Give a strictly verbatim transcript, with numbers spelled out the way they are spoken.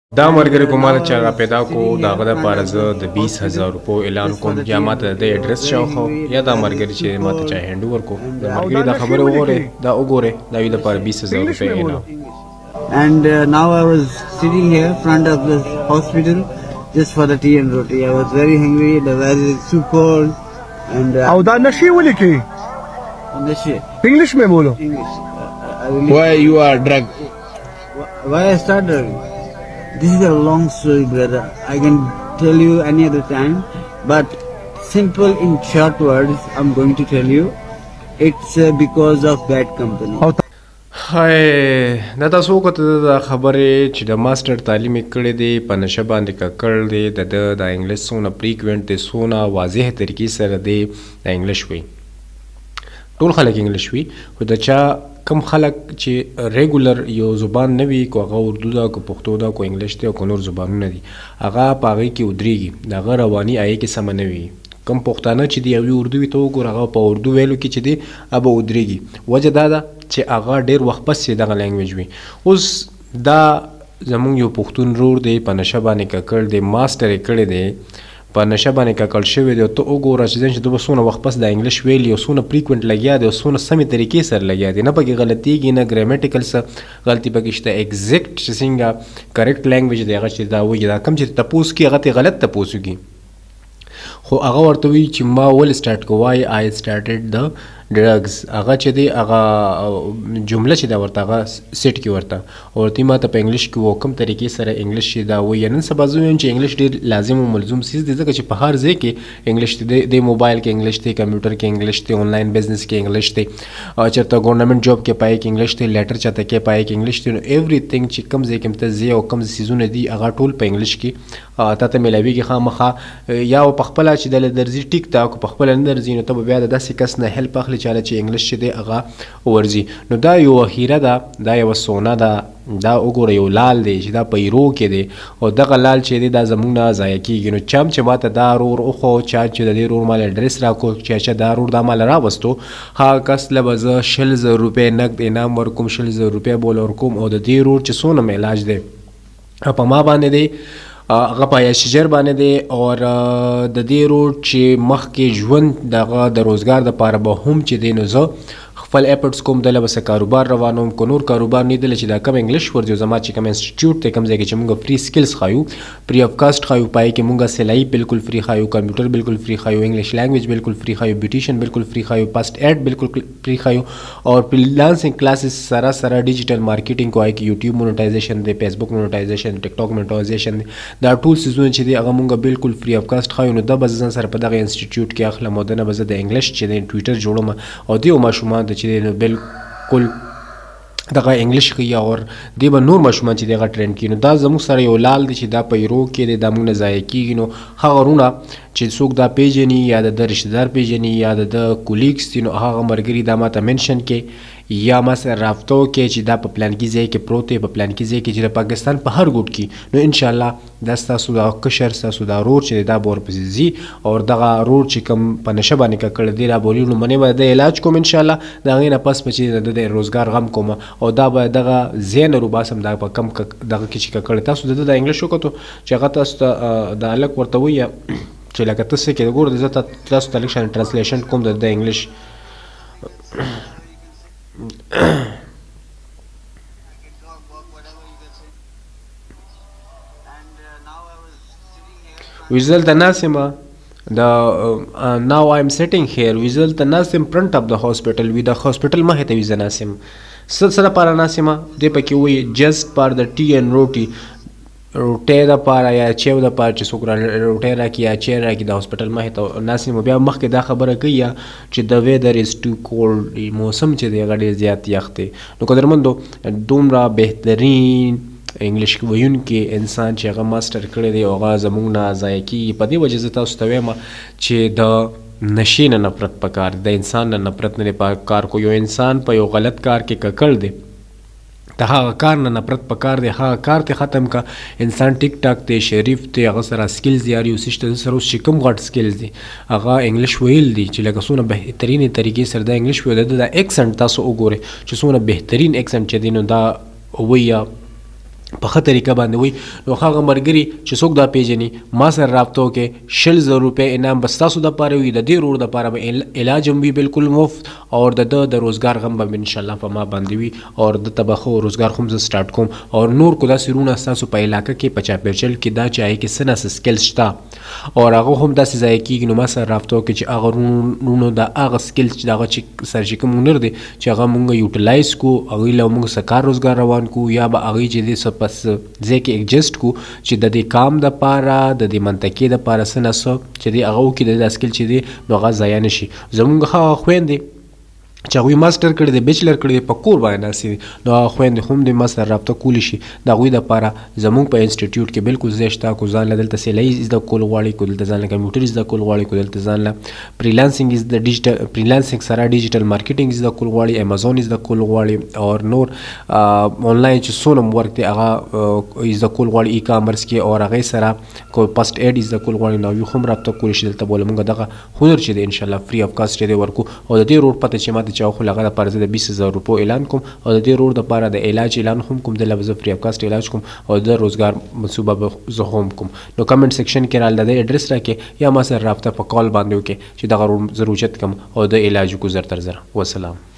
دا مرګري کومه چې هغه پیدا کو دا غدا پاره زه د بیس هزار روپو اعلان کوم یا ماته د ایډرس شاو خو یا دا مرګري چې ماته چا هند ورکو دا مرګري دا خبره وګوره دا وګوره دا وی د پاره بیس هزار روپے اعلان. And uh, now I was sitting here front of the hospital just for the tea and roti. I was very hungry, the weather is too cold and uh, او دا نشي ولکه نشي انګلیش میں بولو. English. Uh, I really Why you are drug? Why I started? This is a long story, brother. I can tell you any other time, but simple in short words, I'm going to tell you. It's uh, because of bad company. هاي دا تاسو کوته دا خبره چې د ماستر تعلیم کړي دی په نشه باندې کړل دی د د انګلیش سونه فریکوینټ دی سونه واضح طریقې سره دی د انګلیش وی ټول خلک انګلیش وی خو د چا کم خلک چې ریګولر یو زبان نه وي کو هغه اردو دا کو پښتو دا کو انګلیش دی او کو نور زبانونه دي هغه پاغي کې ودرېږي دا غ رواني آی کې سم نه وي کم پښتانه چې دی یو اردو وي ته وګوره هغه په اردو ویلو کې چې دی ابا ودرېږي وجه دا ده چې هغه ډېر وخت پسې دغه لینګویج وي. اوس دا زمونږ یو پښتون رور دی په نشه باندې ککړ دی ماسټر یې کړی دی په نشه باندې ککړ شوی دی ته وګوره چې چې دوه څونه وخت پس د انګلیش ویلي او څونه فریکوینټ لګیا دی او څونه سمې طریقې سره لګیا دی نه پکې غلطیږي نه ګرامیټیکل څه غلطي پکې شته ایګزیکټ چې څنګه کریکټ لینګویج دی هغه چې دا وایي دا کم چې تپوس کي هغه ته غلط تپوس وکړي خو هغه ورته وی چې ما ول سٹارټ کوای آی سٹارټډ د ډرګز هغه چې دی هغه جمله چې دا ورته هغه سیټ کی ورته او تی ما ته په انګلیش کې وکم طریقې سره انګلیش چې دا وی نن سبا زه چې انګلیش ډیر لازم او ملزوم سیز دي ځکه چې په هر ځای کې انګلیش دی د موبایل کې انګلیش دی کمپیوټر کې انګلیش دی آنلاین بزنس کې انګلیش دی او چرته ګورنمنت جاب کې پای کې انګلیش دی لیټر چاته کې پای کې انګلیش دی نو ایوریثینګ چې کم ځای کې متزي او کم سیزونه دي هغه ټول په انګلیش کې تاسو ملاویږي خامخا یا په خپل چې د درځي ټیک ټاک په خپل نه درځي نو ته بیا د داسې کس نه هیلپ اخلي چاله چې انګلیش چې دی هغه ورځي نو دا یو هیره ده دا یو سونه ده دا وګوره یو لال دی چې دا په ایرو کې دی او دغه لال چې دی دا زموږ نه ضایع کېږي نو چم چې ماته دا رور وخو چا چې د دې رور مال اډرس راکړو چې چې دا رور دا مال راوستو هغه کس له به زه شل زره روپۍ نقد انعام ورکوم شل زره روپۍ به ورکوم او د دې رور چې څونه مې علاج دی په ما باندې دی هغه په یا شجر باندې دی او د دې روډ چې مخکې ژوند دغه د روزګار دپاره به هم چې دی نو زه خپل اپټس کوم دله بس کاروبار روانوم کو نور کاروبار نه دله چې دا کم انګلیش ورځي زما چې کم انسټیټیوټ ته کم ځای کې چې موږ فری سکلز خایو فری اف کاست خایو پای کې موږ سلای بالکل فری خایو کمپیوټر بالکل فری خایو انګلیش لینګویج بالکل فری خایو بیوټیشن بالکل فری خایو پاست ایڈ بالکل فری خایو اور فریلانسنگ کلاسز سره سره ډیجیټل مارکیټینګ کوای کې یوټیوب مونټایزیشن دی فیسبوک مونټایزیشن ټیک ټاک مونټایزیشن دا ټول سیزون چې دی هغه موږ بالکل فری اف کاست خایو نو دا بس ځان سره په دغه انسټیټیوټ کې اخلم او دنه بس د انګلیش چې دی ټویټر جوړم او دی ماشومان د چې بالکل دغه انګلیش کوي او دی به نور ماشومان چې دغه ټرینډ کینو دا زموږ سره یو لال دی چې دا پیرو کې د دمو نه ضایع کیږي نو هغه رونه چې څوک دا پیژني یا د رشتہ دار پیژني یا د کولیګز دي نو هغه مرګري دا ماته منشن کې یا ما سره رابطو کې چې دا په پلان کې ځای کې پروت دی په پلان کې ځای کې چې د پاکستان په هر ګوټ کې نو ان شاء الله دا ستاسو د کشر ستاسو د رور چې دا بور پسې زی او دغه رور چې کوم په نشه باندې کړل دی را بولی نو منې به د علاج کوم ان شاء الله دا غي نه پس چې د روزګار غم کوم او دا به دغه زین رو باسم دا په کم دغه کې چې کړل تاسو د انګلیش وکړو چې هغه تاسو د الک ورته وي چې لکه تاسو کې ګور د زته تاسو د لیکشن ترانسلیشن کوم د انګلیش ویزل د ناسمه the uh, now I am sitting here ویزل د ناسم front of the hospital وی د هاسپټل مخې ته ویزل ناسم څه څه لپاره ناسمه دی پکې وایي just for the tea and roti روټۍ دپاره یا چیو دپاره چې څوک روټۍ راکړي یا چای راکړي د هاسپټل مخې ته ناسم بیا مخکې دا خبره کوي یا چې د ویدر از ټو کولډ موسم چې دی هغه ډېر زیات یخ دی نو قدرمندو دومره بهترین انګلیش ویونکی انسان چې هغه ماسټر کړی دی او هغه زموږ نه ضایع کېږي په دې وجه زه تاسو ته وایم چې د نشې نه نفرت پکار د انسان نه نفرت نه پکار کو یو انسان په یو غلط کار کې ککړ دی د هغه کار نه نفرت پکار دی هغه کار ته ختم کا انسان ټیک ټاک دی شریف دی هغه سره سکلز یاري او سیسټم سره اوس چې کوم غټ سکلز دي هغه انګلیش ویل دي چې لکه څونه بهترین طریقې سره د انګلیش ویل د اکسنټ تاسو وګورئ چې څونه بهترین اکسنټ چې دی نو دا ویا په ښه طریقه باندې وي. نو هغه ملګري چې څوک دا پیژني ما سره رابطه وکړئ. شل زره روپۍ انعام به ستاسو دپاره وي، د دې ورور دپاره به علاج هم وي بالکل مفت، او د ده د روزګار غم به انشاءالله په ما باندې وي، او دته به ښه روزګار هم زه سټارټ کوم. او نور کو داسې رونه ستاسو په علاقه کې په چاپېرچل کې دا چې هغې کې څه نه څه سکلز شته او هغه هم داسې ضایع کېږي، نو ما سره رابطه وکړئ چې هغه رونو د هغه سکلز چې د هغه چې سره چې کوم هنر دی چې هغه مونږ یوټیلایز کړو، هغوی له مونږ څه کار روزګار روان کړو، یا به هغوی چې دی څه پس ځای کې ایڈجسټ کو چې د دې کام دپاره د دې منطقې دپاره څه نه څه چې دی هغه وکړي، د دې دا سکل چې دی نو هغه ضایع نه شي. زمونږ هغه خویندې چې هغوی ماسټر کړی دی، بیچلر کړی دی، په کور باندې ناستې دي، نو هغه خویندې هم د ما سره رابطه کولی شي. د هغوی دپاره زمونږ په انسټیټیوټ کې بالکل ځای شته. کو ځان له دلته سیلۍ زده کول غواړي، کو دلته ځان له کمپیوټر زده کول غواړي، کو دلته ځان له فریلانسنګ زده ډیجیټل فریلانسنګ سره ډیجیټل مارکیټینګ زده کول غواړي، امازون زده کول غواړي، او نور آنلاین چې څونه ورک دی هغه زده کول غواړي ای کامرس کې، او هغې سره کو پسټ ایډ زده کول غواړي، نو هغوی هم رابطه کولی شي. دلته بوله مونږ دغه هنر چې دی انشاءالله فری اف کاسټ دی ورکو. او د دې رور پته چې ما ته چا وښول هغه دپاره زه د بیس زره روپو اعلان کوم، او د دې رور دپاره د علاج اعلان هم کوم، دله به زه فری اف کاسټ علاج کوم، او د روزګار منصوبه به زه هم کوم. نو کمنټ سیکشن کې راله د دې اډرس راکړئ، یا ما سره رابطه په کال باندې وکړئ چې دغه رور زه روچت کړم او د علاج وکړو زر تر زر. وسلام.